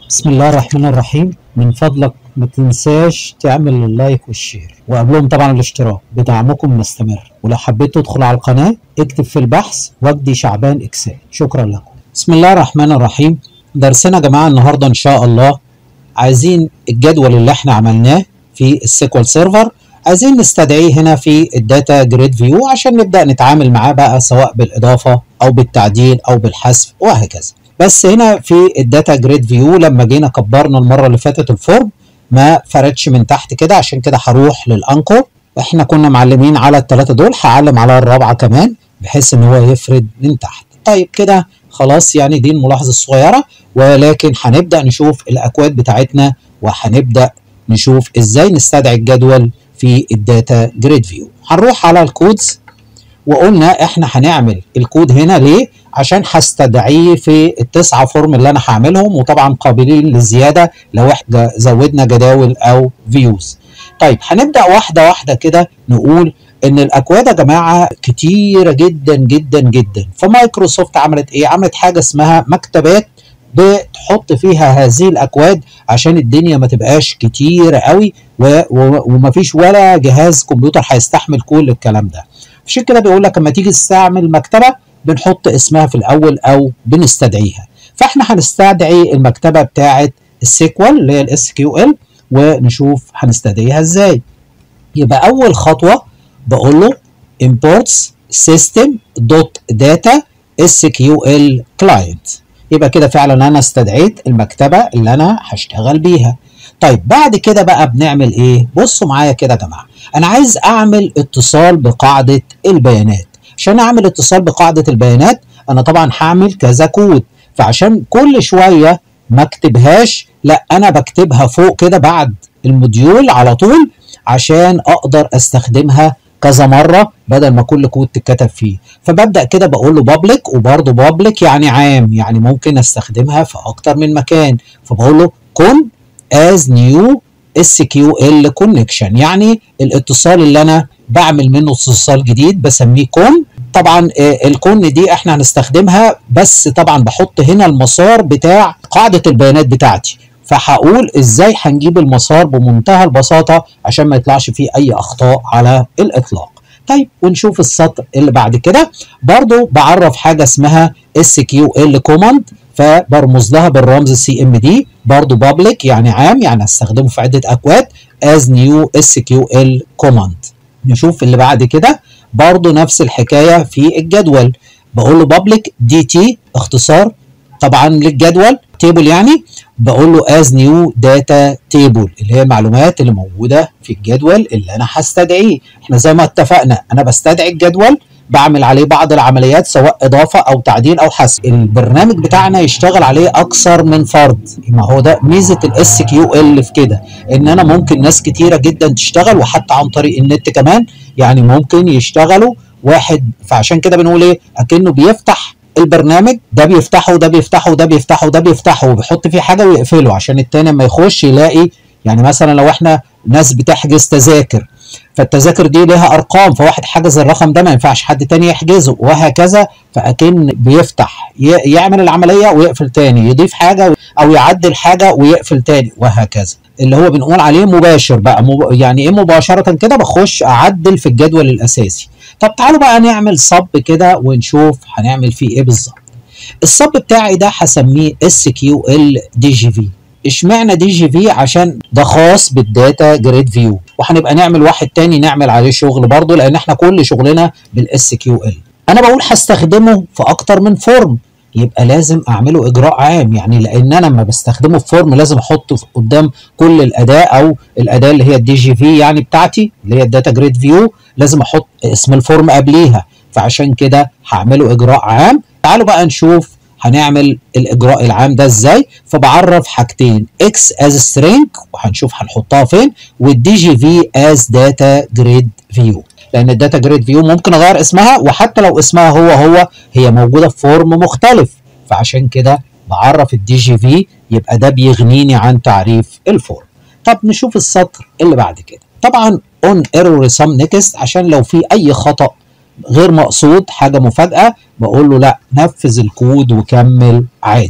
بسم الله الرحمن الرحيم. من فضلك ما تنساش تعمل اللايك والشير وقبلهم طبعا الاشتراك، بدعمكم نستمر. ولو حبيت تدخل على القناة اكتب في البحث وجدي شعبان اكسال. شكرا لكم. بسم الله الرحمن الرحيم. درسنا يا جماعة النهاردة ان شاء الله عايزين الجدول اللي احنا عملناه في السيكوال سيرفر، عايزين نستدعيه هنا في الداتا جريد فيو عشان نبدأ نتعامل معاه بقى سواء بالإضافة أو بالتعديل أو بالحذف وهكذا. بس هنا في الداتا جريد فيو لما جينا كبرنا المرة اللي فاتت الفورم ما فردش من تحت كده، عشان كده هروح للأنكر. احنا كنا معلمين على الثلاثة دول، هعلم على الرابعة كمان بحيث ان هو يفرد من تحت. طيب كده خلاص، يعني دي الملاحظة الصغيرة، ولكن هنبدأ نشوف الأكواد بتاعتنا وهنبدأ نشوف ازاي نستدعي الجدول في الداتا جريد فيو. هنروح على الكودز وقلنا احنا هنعمل الكود هنا ليه؟ عشان هستدعيه في التسعة فورم اللي انا هعملهم، وطبعا قابلين للزيادة لو احنا زودنا جداول او فيوز. طيب هنبدأ واحدة واحدة كده، نقول ان الاكواد يا جماعة كتيرة جدا جدا جدا. فمايكروسوفت عملت ايه؟ عملت حاجة اسمها مكتبات بتحط فيها هذه الاكواد عشان الدنيا ما تبقاش كتيرة قوي ومفيش ولا جهاز كمبيوتر هيستحمل كل الكلام ده. عشان كده بيقول لك لما تيجي تستعمل مكتبة بنحط اسمها في الاول او بنستدعيها. فاحنا هنستدعي المكتبة بتاعت السيكوال اللي هي الاس كيو ال، ونشوف هنستدعيها ازاي. يبقى اول خطوة بقول له imports system.data SQL client. يبقى كده فعلا انا استدعيت المكتبة اللي انا هشتغل بيها. طيب بعد كده بقى بنعمل ايه؟ بصوا معايا كده يا جماعة، انا عايز اعمل اتصال بقاعدة البيانات. عشان اعمل اتصال بقاعدة البيانات انا طبعا هعمل كذا كود، فعشان كل شوية ما اكتبهاش، لا انا بكتبها فوق كده بعد الموديول على طول عشان اقدر استخدمها كذا مرة بدل ما كل كود تتكتب فيه. فببدأ كده بقول له بابليك، وبرضه بابليك يعني عام، يعني ممكن استخدمها في اكتر من مكان. فبقول له كون as new SQL connection، يعني الاتصال اللي انا بعمل منه اتصال جديد بسميه كون. طبعا الكون دي احنا هنستخدمها، بس طبعا بحط هنا المسار بتاع قاعدة البيانات بتاعتي. فهقول ازاي هنجيب المسار بمنتهى البساطة عشان ما يطلعش فيه اي اخطاء على الاطلاق. طيب ونشوف السطر اللي بعد كده. برضو بعرف حاجة اسمها SQL command، فبرمز لها بالرمز CMD. برضو public يعني عام، يعني هستخدمه في عدة اكواد as new SQL command. نشوف اللي بعد كده. برضو نفس الحكاية في الجدول، بقول له public DT اختصار طبعا للجدول تيبل، يعني بقول له as new data table اللي هي المعلومات اللي موجودة في الجدول اللي انا هستدعيه. احنا زي ما اتفقنا انا بستدعي الجدول، بعمل عليه بعض العمليات سواء اضافة او تعديل او حذف. البرنامج بتاعنا يشتغل عليه اكثر من فرد، ما هو ده ميزة الاس كيو ال في كده، ان انا ممكن ناس كتيرة جدا تشتغل، وحتى عن طريق النت كمان، يعني ممكن يشتغلوا واحد. فعشان كده بنقول ايه؟ اكنه بيفتح البرنامج، ده بيفتحه وده بيفتحه وده بيفتحه وده بيفتحه وبيحط فيه حاجة ويقفله، عشان التاني لما يخش يلاقي. يعني مثلا لو احنا ناس بتحجز تذاكر، فالتذاكر دي لها ارقام، فواحد حجز الرقم ده ما ينفعش حد تاني يحجزه وهكذا. فاكن بيفتح يعمل العملية ويقفل تاني، يضيف حاجة او يعدل حاجة ويقفل تاني وهكذا، اللي هو بنقول عليه مباشر بقى. يعني ايه مباشرة كده؟ بخش اعدل في الجدول الاساسي. طب تعالوا بقى نعمل صب كده ونشوف هنعمل فيه ايه بالظبط. الصب بتاعي ده هسميه SQL DGV. اشمعنى DGV؟ عشان ده خاص بالداتا جريد فيو، وهنبقى نعمل واحد تاني نعمل عليه شغل برضه، لان احنا كل شغلنا بالSQL. انا بقول هستخدمه في اكتر من فورم، يبقى لازم اعمله اجراء عام، يعني لان انا لما بستخدمه في فورم لازم احطه قدام كل الاداه، او الاداه اللي هي الدي جي في يعني بتاعتي اللي هي الداتا جريد فيو، لازم احط اسم الفورم قبليها. فعشان كده هعمله اجراء عام. تعالوا بقى نشوف هنعمل الاجراء العام ده ازاي. فبعرف حاجتين، x as string وهنشوف هنحطها فين، والدي جي في as data grid view، لان الداتا جريد فيو ممكن اغير اسمها، وحتى لو اسمها هو هي موجوده في فورم مختلف. فعشان كده بعرف الدي جي في، يبقى ده بيغنيني عن تعريف الفورم. طب نشوف السطر اللي بعد كده. طبعا on error some next، عشان لو في اي خطأ غير مقصود، حاجه مفاجاه، بقول له لا نفذ الكود وكمل عادي.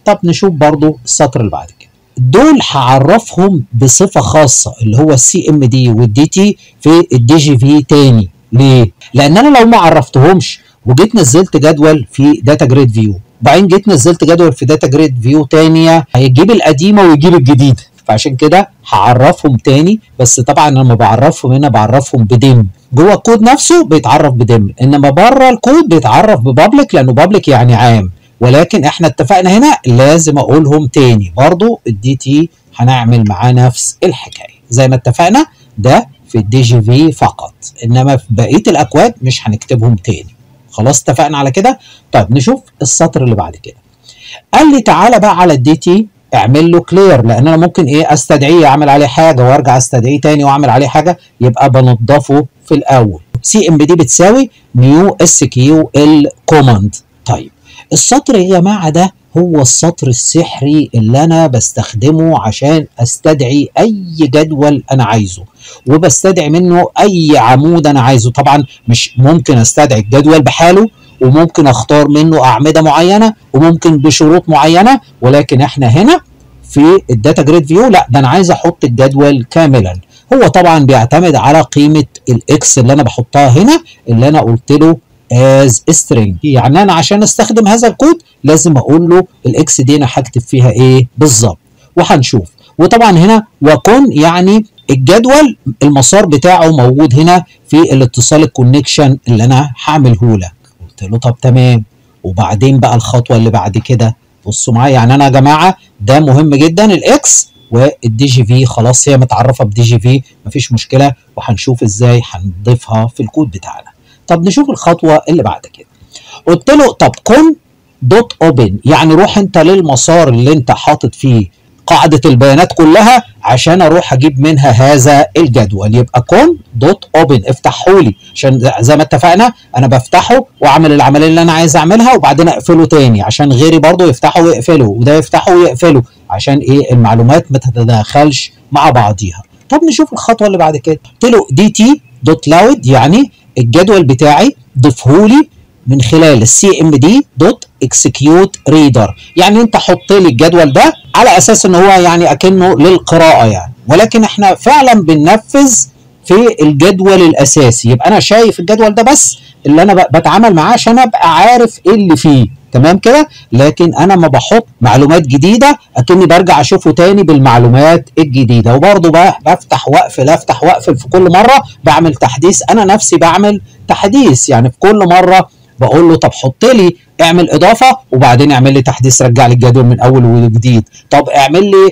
طب نشوف برضو السطر اللي بعد كده. دول هعرفهم بصفه خاصه اللي هو السي ام دي والدي تي في الدي جي في تاني. ليه؟ لان انا لو ما عرفتهمش وجيت نزلت جدول في داتا جريد فيو وبعدين جيت نزلت جدول في داتا جريد فيو تانية هيجيب القديمه ويجيب الجديده، فعشان كده هعرفهم تاني. بس طبعا لما بعرفهم هنا بعرفهم بدم، جوه الكود نفسه بيتعرف بدم، انما بره الكود بيتعرف ببابليك لانه بابليك يعني عام. ولكن احنا اتفقنا هنا لازم اقولهم تاني. برضو الدي تي هنعمل معاه نفس الحكايه زي ما اتفقنا، ده في الدي جي في فقط، انما في بقيه الاكواد مش هنكتبهم تاني. خلاص اتفقنا على كده. طيب نشوف السطر اللي بعد كده. قال لي تعالى بقى على الدي تي اعمل له كلير، لان انا ممكن استدعيه اعمل عليه حاجه وارجع استدعيه تاني واعمل عليه حاجه، يبقى بنضفه في الاول. سي ام دي بتساوي نيو اس كيو ال كوماند. طيب السطر يا جماعه ده هو السطر السحري اللي انا بستخدمه عشان استدعي اي جدول انا عايزه، وبستدعي منه اي عمود انا عايزه. طبعا مش ممكن استدعي الجدول بحاله، وممكن اختار منه اعمده معينه، وممكن بشروط معينه، ولكن احنا هنا في الداتا جريد فيو لا، ده انا عايز احط الجدول كاملا. هو طبعا بيعتمد على قيمه الاكس اللي انا بحطها هنا، اللي انا قلت له از string. يعني انا عشان استخدم هذا الكود لازم اقول له الاكس دي انا هكتب فيها ايه بالظبط، وهنشوف. وطبعا هنا وكن يعني الجدول المسار بتاعه موجود هنا في الاتصال الكونكشن اللي انا هعمله لك. قلت له طب تمام. وبعدين بقى الخطوه اللي بعد كده بصوا معايا، يعني انا يا جماعه ده مهم جدا الاكس والدي جي في، خلاص هي متعرفه بدي جي في مفيش مشكله، وهنشوف ازاي هنضيفها في الكود بتاعنا. طب نشوف الخطوه اللي بعد كده. قلت له طب كون دوت اوبن، يعني روح انت للمسار اللي انت حاطط فيه قاعده البيانات كلها عشان اروح اجيب منها هذا الجدول. يبقى كون دوت اوبن افتحه لي، عشان زي ما اتفقنا انا بفتحه واعمل العمليه اللي انا عايز اعملها وبعدين اقفله تاني عشان غيري برضو يفتحه ويقفله وده يفتحه ويقفله، عشان ايه المعلومات ما تتداخلش مع بعضيها. طب نشوف الخطوه اللي بعد كده. قلت له دي تي دوت لاود، يعني الجدول بتاعي ضيفه لي من خلال السي ام دي دوت اكسكيوت ريدر، يعني انت حط لي الجدول ده على اساس ان هو يعني اكنه للقراءه يعني، ولكن احنا فعلا بننفذ في الجدول الاساسي. يبقى انا شايف الجدول ده بس اللي انا بتعامل معاه عشان ابقى عارف ايه اللي فيه، تمام كده. لكن انا ما بحط معلومات جديده اكني برجع اشوفه تاني بالمعلومات الجديده. وبرضه بفتح واقفل افتح واقفل في كل مره بعمل تحديث، انا نفسي بعمل تحديث يعني في كل مره بقول له طب حط لي اعمل اضافه وبعدين اعمل لي تحديث رجع لي الجدول من اول وجديد، طب اعمل لي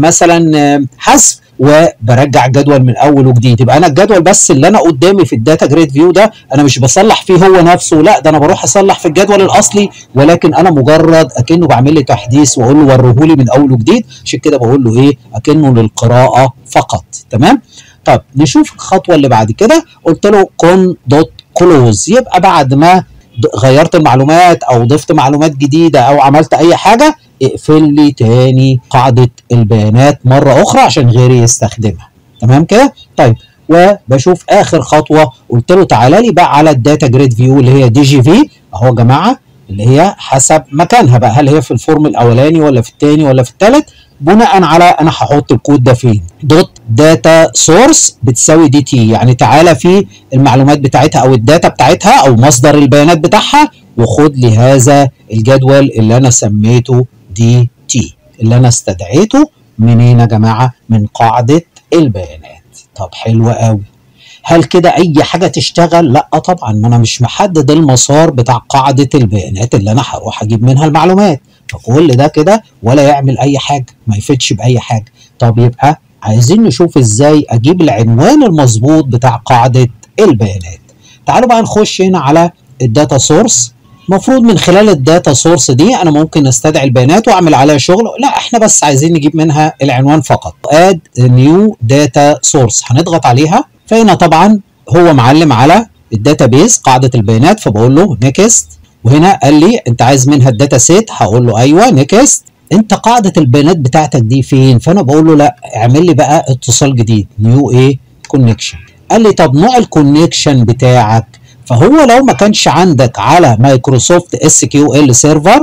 مثلا حذف وبرجع الجدول من اول وجديد. يبقى انا الجدول بس اللي انا قدامي في الداتا جريد فيو ده انا مش بصلح فيه هو نفسه، لا ده انا بروح اصلح في الجدول الاصلي، ولكن انا مجرد اكنه بعمل لي تحديث واقول له وريه لي من اول وجديد، عشان كده بقول له ايه اكنه للقراءه فقط. تمام. طب نشوف الخطوه اللي بعد كده. قلت له كون دوت كلوز، يبقى بعد ما غيرت المعلومات او ضفت معلومات جديده او عملت اي حاجه اقفل لي تاني قاعده البيانات مره اخرى عشان غيري يستخدمها. تمام كده. طيب وبشوف اخر خطوه. قلت له تعالى لي بقى على الداتا جريد فيو اللي هي دي جي في اهو يا جماعه، اللي هي حسب مكانها بقى، هل هي في الفورم الاولاني ولا في الثاني ولا في الثالث، بناء على انا هحط الكود ده فين. دوت داتا سورس بتساوي دي تي، يعني تعالى في المعلومات بتاعتها او الداتا بتاعتها او مصدر البيانات بتاعها وخد لي هذا الجدول اللي انا سميته دي تي، اللي انا استدعيته منين يا جماعه؟ من قاعده البيانات. طب حلو قوي. هل كده اي حاجه تشتغل؟ لا طبعا، ما انا مش محدد المسار بتاع قاعده البيانات اللي انا هروح اجيب منها المعلومات، فكل ده كده ولا يعمل اي حاجه، ما يفيدش باي حاجه. طب يبقى عايزين نشوف ازاي اجيب العنوان المظبوط بتاع قاعده البيانات. تعالوا بقى نخش هنا على الداتا سورس. المفروض من خلال الداتا سورس دي انا ممكن استدعي البيانات واعمل عليها شغل، لا احنا بس عايزين نجيب منها العنوان فقط. اد نيو داتا سورس هنضغط عليها، فهنا طبعا هو معلم على الداتابيز قاعده البيانات، فبقول له نيكست، وهنا قال لي انت عايز منها الداتا سيت، هقول له ايوه نيكست. انت قاعده البيانات بتاعتك دي فين؟ فانا بقول له لا اعمل لي بقى اتصال جديد نيو ايه كونكشن. قال لي طب نوع الكونكشن بتاعك، فهو لو ما كانش عندك على مايكروسوفت اس كيو ال سيرفر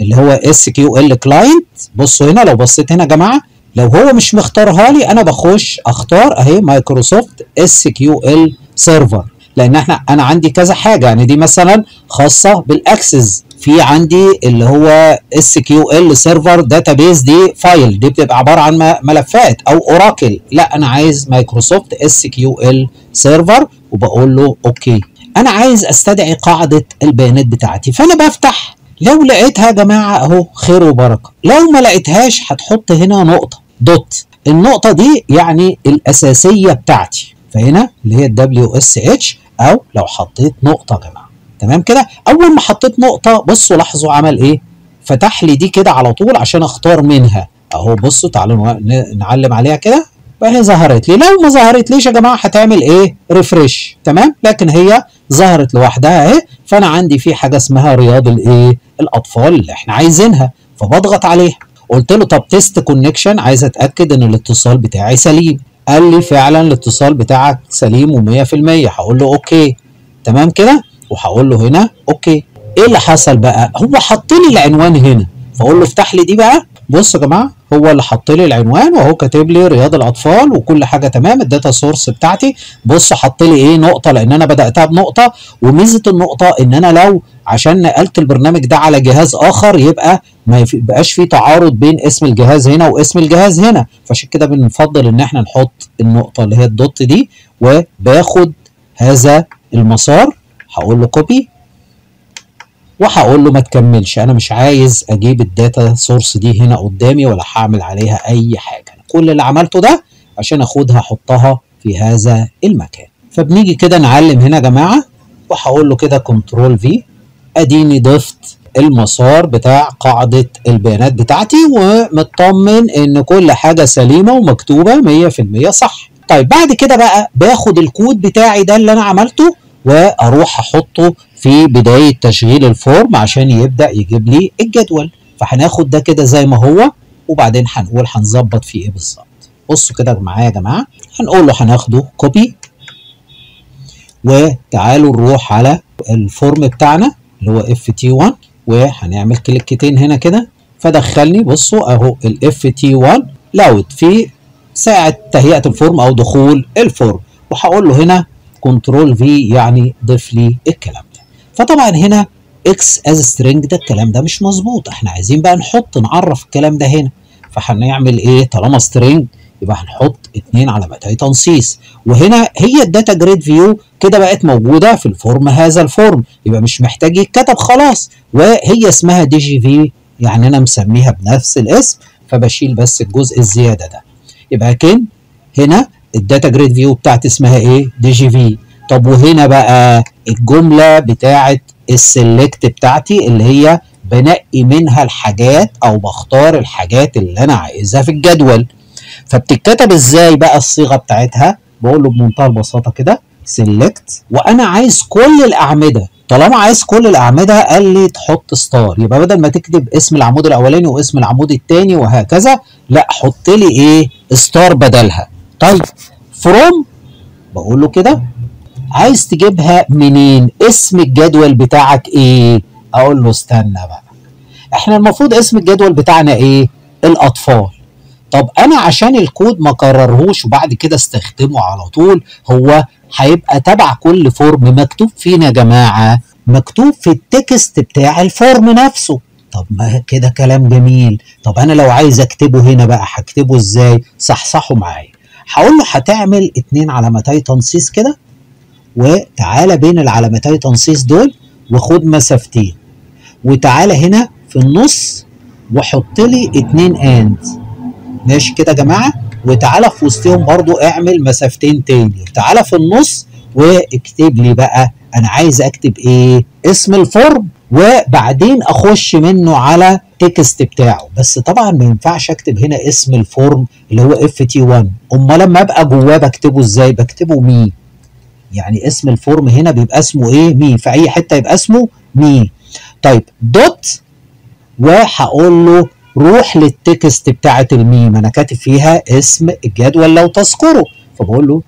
اللي هو SQL كلاينت. بصوا هنا، لو بصيت هنا يا جماعه، لو هو مش مختارها لي انا بخش اختار اهي مايكروسوفت SQL سيرفر، لان انا عندي كذا حاجه. يعني دي مثلا خاصه بالاكسس، في عندي اللي هو SQL سيرفر داتابيز، دي فايل، دي بتبقى عباره عن ملفات، او اوراكل. لا انا عايز مايكروسوفت SQL سيرفر، وبقول له اوكي. انا عايز استدعي قاعده البيانات بتاعتي، فانا بفتح، لو لقيتها يا جماعه اهو خير وبركه، لو ما لقيتهاش هتحط هنا نقطه دوت. النقطه دي يعني الاساسيه بتاعتي، فهنا اللي هي WSH، او لو حطيت نقطه يا جماعه. تمام كده. اول ما حطيت نقطه بصوا لاحظوا عمل ايه، فتح لي دي كده على طول عشان اختار منها اهو. بصوا تعالوا نعلم عليها كده، فهي ظهرت لي. لو ما ظهرت ليش يا جماعه هتعمل ايه؟ ريفريش. تمام، لكن هي ظهرت لوحدها اهي. فانا عندي في حاجه اسمها رياض الايه؟ الاطفال اللي احنا عايزينها، فبضغط عليها. قلت له طب تيست كونكشن، عايز اتاكد ان الاتصال بتاعي سليم. قال لي فعلا الاتصال بتاعك سليم و100%. هقول له اوكي. تمام كده، وهقول له هنا اوكي. ايه اللي حصل بقى؟ هو حط لي العنوان هنا، فاقول له افتح لي دي بقى. بصوا يا جماعه، هو اللي حط لي العنوان، وهو كاتب لي رياض الاطفال وكل حاجه تمام. الداتا سورس بتاعتي بصوا حط لي ايه؟ نقطه، لان انا بداتها بنقطه. وميزه النقطه ان انا لو عشان نقلت البرنامج ده على جهاز اخر، يبقى ما يبقاش في تعارض بين اسم الجهاز هنا واسم الجهاز هنا. فعشان كده بنفضل ان احنا نحط النقطه اللي هي الدوت دي، وباخد هذا المسار. هقول له كوبي، وهقول له ما تكملش، انا مش عايز اجيب الداتا سورس دي هنا قدامي ولا هعمل عليها اي حاجه. كل اللي عملته ده عشان اخدها احطها في هذا المكان. فبنيجي كده نعلم هنا يا جماعه، وهقول له كده كنترول في، اديني ضفت المسار بتاع قاعده البيانات بتاعتي، ومطمن ان كل حاجه سليمه ومكتوبه 100% صح. طيب بعد كده بقى باخد الكود بتاعي ده اللي انا عملته، واروح احطه في بدايه تشغيل الفورم عشان يبدا يجيب لي الجدول. فهناخد ده كده زي ما هو، وبعدين هنقول هنظبط فيه ايه بالظبط. بصوا كده معايا يا جماعه، هنقول له هناخده كوبي، وتعالوا نروح على الفورم بتاعنا اللي هو FT1، وهنعمل كليكتين هنا كده، فدخلني. بصوا اهو FT1 لاود في ساعه تهيئه الفورم او دخول الفورم، وهقول له هنا كنترول في يعني ضيف لي الكلام ده. فطبعا هنا اكس از سترينج، ده الكلام ده مش مظبوط، احنا عايزين بقى نعرف الكلام ده هنا. فهنعمل ايه؟ طالما سترينج يبقى هنحط 2 علامتي تنصيص. وهنا هي الداتا جريد فيو كده بقت موجوده في الفورم، هذا الفورم يبقى مش محتاج يتكتب خلاص، وهي اسمها دي جي في، يعني انا مسميها بنفس الاسم، فبشيل بس الجزء الزياده ده. يبقى كان هنا الداتا جريد فيو بتاعتي اسمها ايه؟ دي جي في. طب وهنا بقى الجمله بتاعت السلكت بتاعتي اللي هي بنقي منها الحاجات او بختار الحاجات اللي انا عايزها في الجدول. فبتتكتب ازاي بقى الصيغه بتاعتها؟ بقول له بمنتهى البساطه كده سيلكت، وانا عايز كل الاعمده. طالما عايز كل الاعمده قال لي تحط ستار، يبقى بدل ما تكتب اسم العمود الاولاني واسم العمود الثاني وهكذا، لا حط لي ايه؟ ستار بدلها. طيب فروم، بقول له كده عايز تجيبها منين؟ اسم الجدول بتاعك ايه؟ اقول له استنى بقى، احنا المفروض اسم الجدول بتاعنا ايه؟ الاطفال. طب انا عشان الكود ما كررهوش وبعد كده استخدمه على طول، هو هيبقى تبع كل فورم مكتوب فين يا جماعه؟ مكتوب في التكست بتاع الفورم نفسه. طب ما كده كلام جميل. طب انا لو عايز اكتبه هنا بقى هكتبه ازاي؟ صحصحوا معايا. هقول له هتعمل 2 علامتي تنصيص كده، وتعالى بين العلامتي تنصيص دول وخد مسافتين، وتعالى هنا في النص وحط لي 2 اند. ماشي كده يا جماعه؟ وتعالى في وسطهم برضو اعمل مسافتين تاني، تعالى في النص واكتب لي بقى انا عايز اكتب ايه؟ اسم الفورم، وبعدين اخش منه على تكست بتاعه. بس طبعا ما ينفعش اكتب هنا اسم الفورم اللي هو FT1، امال لما ابقى جواه بكتبه ازاي؟ بكتبه مي، يعني اسم الفورم هنا بيبقى اسمه ايه؟ مي، في اي حته يبقى اسمه مي. طيب دوت، وهقول له روح للتكست بتاعه الميم، انا كاتب فيها اسم الجدول لو تذكره، فبقول له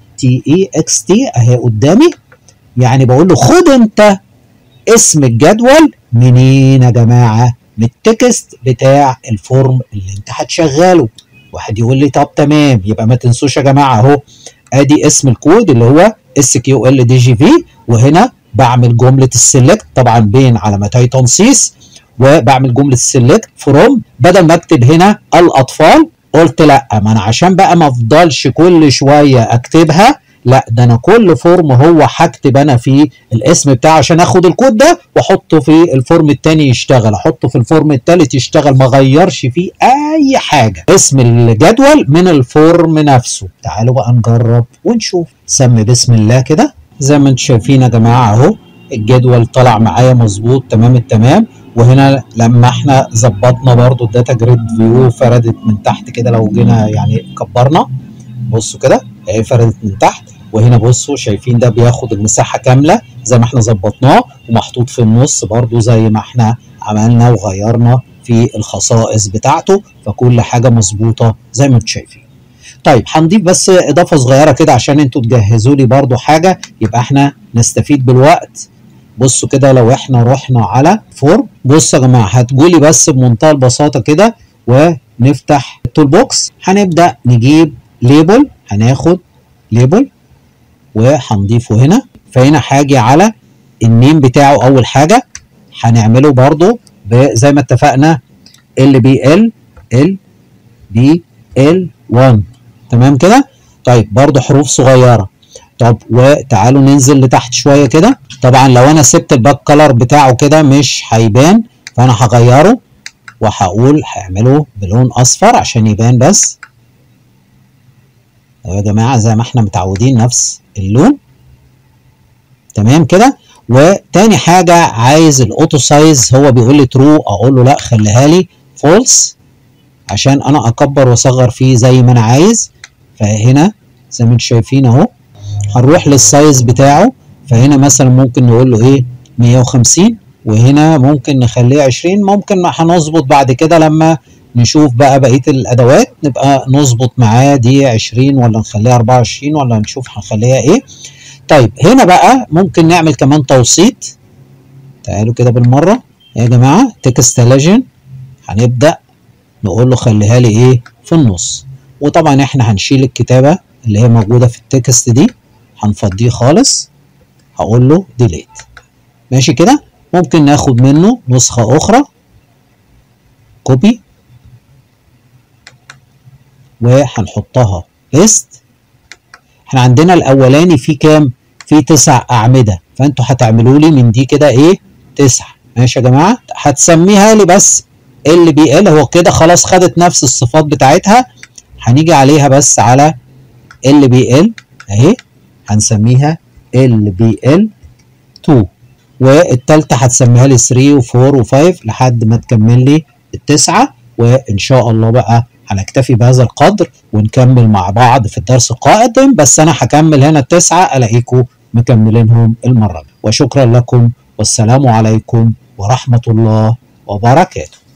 TEXT اهي قدامي، يعني بقول له خد انت اسم الجدول منين يا جماعه؟ من التكست بتاع الفورم اللي انت هتشغله. واحد يقول لي طب تمام، يبقى ما تنسوش يا جماعه اهو ادي اسم الكود اللي هو SQLDGV، وهنا بعمل جمله السلكت طبعا بين علامتي تنصيص، وبعمل جمله السلكت فروم. بدل ما اكتب هنا الاطفال قلت لا، ما انا عشان بقى ما افضلش كل شويه اكتبها، لا ده انا كل فورم هو هكتب انا فيه الاسم بتاعه عشان اخد الكود ده واحطه في الفورم الثاني يشتغل، احطه في الفورم الثالث يشتغل، ما غيرش فيه اي حاجه. اسم الجدول من الفورم نفسه. تعالوا بقى نجرب ونشوف. سمي بسم الله كده. زي ما انتم شايفين يا جماعه اهو الجدول طلع معايا مظبوط تمام التمام. وهنا لما احنا ظبطنا برضو الداتا جريد فيو فردت من تحت كده، لو جينا يعني كبرنا بصوا كده اهي فردت من تحت. وهنا بصوا شايفين ده بياخد المساحه كامله زي ما احنا ظبطناه، ومحطوط في النص برضو زي ما احنا عملنا وغيرنا في الخصائص بتاعته، فكل حاجه مظبوطه زي ما انتم شايفين. طيب هنضيف بس اضافه صغيره كده عشان انتوا تجهزوا لي برضو حاجه يبقى احنا نستفيد بالوقت. بصوا كده لو احنا رحنا على فورم، بصوا يا جماعه هتقولي بس بمنتهى البساطه كده ونفتح التول بوكس، هنبدا نجيب ليبل، هناخد ليبل وهنضيفه هنا. فهنا هاجي على النيم بتاعه اول حاجه هنعمله برضو زي ما اتفقنا LBL LBL1 تمام كده. طيب برضو حروف صغيره. طب وتعالوا ننزل لتحت شويه كده. طبعا لو انا سبت الباك كلر بتاعه كده مش هيبان، فانا هغيره وهقول هعمله بلون اصفر عشان يبان بس. يا جماعه زي ما احنا متعودين نفس اللون تمام كده. وتاني حاجه عايز الاوتو سايز، هو بيقول لي ترو، اقول له لا خليها لي فولس عشان انا اكبر واصغر فيه زي ما انا عايز. فهنا زي ما انتم شايفين اهو هنروح للسايز بتاعه. فهنا مثلا ممكن نقول له ايه 150، وهنا ممكن نخليه 20، ممكن هنظبط بعد كده لما نشوف بقى بقيه الادوات نبقى نظبط معاه دي 20 ولا نخليها 24 ولا نشوف هنخليها ايه. طيب هنا بقى ممكن نعمل كمان توسيط. تعالوا كده بالمره يا جماعه تكست ليجن هنبدا نقول له خليها لي ايه في النص. وطبعا احنا هنشيل الكتابه اللي هي موجوده في التكست دي، هنفضيه خالص، هقول له ديليت. ماشي كده. ممكن ناخد منه نسخه اخرى كوبي وهنحطها ليست. احنا عندنا الاولاني فيه كام؟ فيه 9 اعمده، فانتوا هتعملوا لي من دي كده ايه 9. ماشي يا جماعه. هتسميها لي بس LBL، هو كده خلاص خدت نفس الصفات بتاعتها. هنيجي عليها بس على LBL اهي هنسميها LBL2، والتالتة هتسميها لي 3 و4 و5 لحد ما تكمل لي التسعة. وإن شاء الله بقى هنكتفي بهذا القدر ونكمل مع بعض في الدرس القادم، بس أنا هكمل هنا التسعة ألاقيكم مكملينهم المرة. وشكرا لكم والسلام عليكم ورحمة الله وبركاته.